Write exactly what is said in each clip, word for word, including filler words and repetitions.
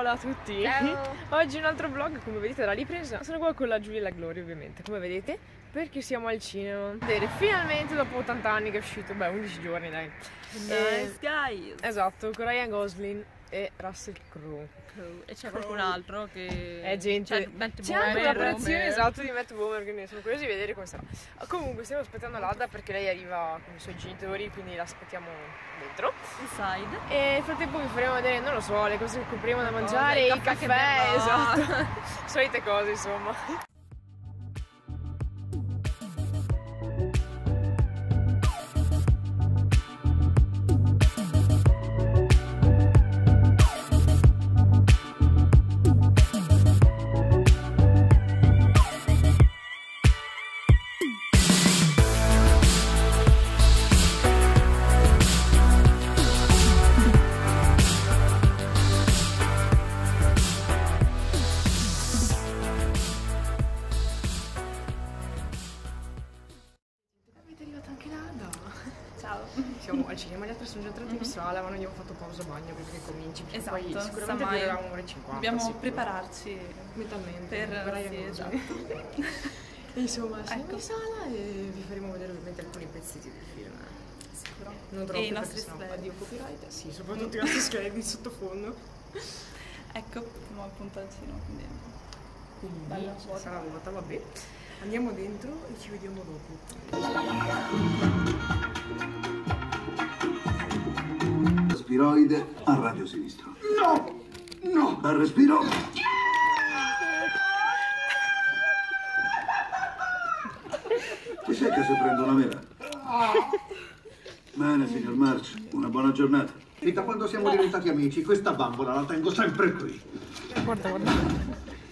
Hola a tutti! Ciao! Oggi un altro vlog, come vedete dalla ripresa. Sono qua con la Giulia e la Gloria, ovviamente, come vedete, perché siamo al cinema. Vedere finalmente dopo ottanta anni che è uscito, beh undici giorni dai. Nice guys! Esatto, con Ryan Gosling e Russell Crowe. E c'è qualcun altro che... È gente... C'è Matt C'è anche Bomer, l'apparizione Bomer. esatto di Matt Bomer, quindi sono curiosi di vedere come sarà. Comunque stiamo aspettando l'Adda perché lei arriva con i suoi genitori, quindi l'aspettiamo dentro. Inside. E nel frattempo vi faremo vedere, non lo so, le cose che compriamo da mangiare, i i caffè che caffè, berrò. esatto. Solite cose, insomma. Ciao. Siamo al cinema, gli altri sono già entrati in sala, ma noi abbiamo fatto pausa bagno perché cominci, perché Esatto, poi sta sicuramente mai. durerà un'ora e cinquanta. Dobbiamo sicuro. prepararci mentalmente per... Ryan sì, Gosling. esatto. E insomma, siamo Ecco. in sala e vi faremo vedere ovviamente alcuni pezzetti del film. Sicuro. Non troppo E i perché nostri sennò slide. addio copyright. Sì, soprattutto i nostri schede di sottofondo. Ecco, siamo appunto al cinema, quindi... Quindi Bella la vuota. sala vuota, vabbè. Andiamo dentro e ci vediamo dopo. Spiroide a radio sinistro. No! No! Al respiro. Ti secca se prendo una mela? Bene, signor March, una buona giornata. E da quando siamo diventati amici, questa bambola la tengo sempre qui. Guarda, guarda.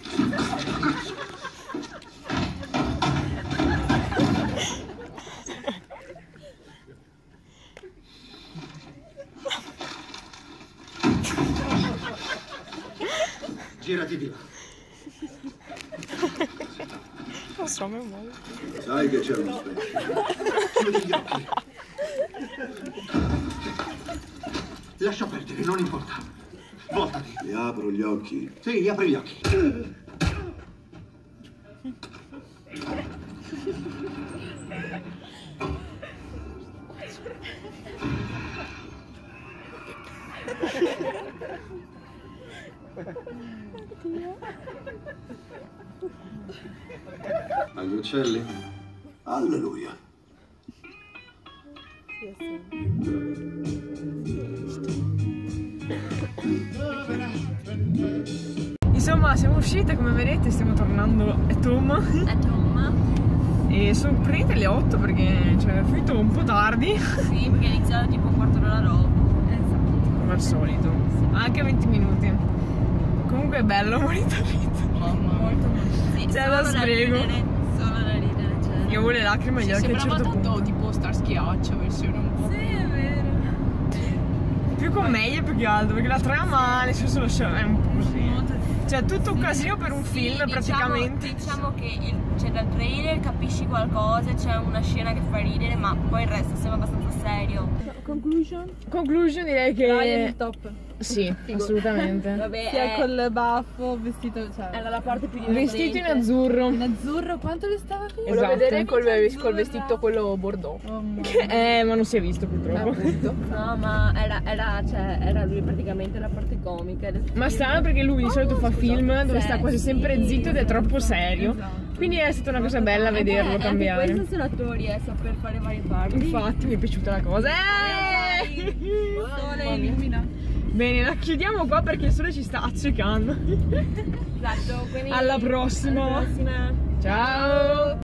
Girati di là. Non so, me muovo. Sai che c'è uno specchio. Chiudi gli occhi. Lascia perdere, non importa. Voltati. Ti apro gli occhi. Sì, apri gli occhi. Agli uccelli? Alleluia. Insomma, siamo uscite, come vedete, stiamo tornando a Tom. A Tom. E sono praticamente le otto perché cioè, è finito un po' tardi. Sì, perché è iniziato tipo un quarto d'ora dopo. Esatto. Come al solito. Anche venti minuti. Comunque è bello, morito Mamma, molto molto. Sì, C'è solo da da sbrego. ridere, solo da ridere, cioè. Io ho le lacrime agli occhi a un certo tanto punto. tipo Star Schiaccia, versione un po'. Sì, è vero. Più commedia più che altro, perché la trama nel senso lo show è un po' così. Cioè tutto un casino per un film Sì, praticamente. Diciamo, diciamo che il, cioè, dal trailer capisci qualcosa, c'è una scena che fa ridere, ma poi il resto sembra abbastanza serio. Conclusion? Conclusion direi che... Ryan il top. Sì, assolutamente. Vabbè, Sia è, col baffo, vestito, cioè. era la parte più divertente. Vestito in azzurro. In azzurro, quanto le stava bene? Esatto. Volevo vedere Col- col, col vestito quello bordeaux. Oh, mamma. Eh, ma non si è visto purtroppo. No, ma era, era, cioè, era lui praticamente la parte comica. del Ma film. strano perché lui di solito fa film dove sta quasi Sì, sempre zitto ed è troppo serio. Esatto. Quindi è stata una cosa bella vederlo Anche- cambiare. Anche questo sono attori, eh, saper fare varie parti. Infatti mi è piaciuta la cosa. Eh! Sole illumina. Bene, la chiudiamo qua perché il sole ci sta accecando. Esatto, quindi Alla prossima. alla prossima. Ciao!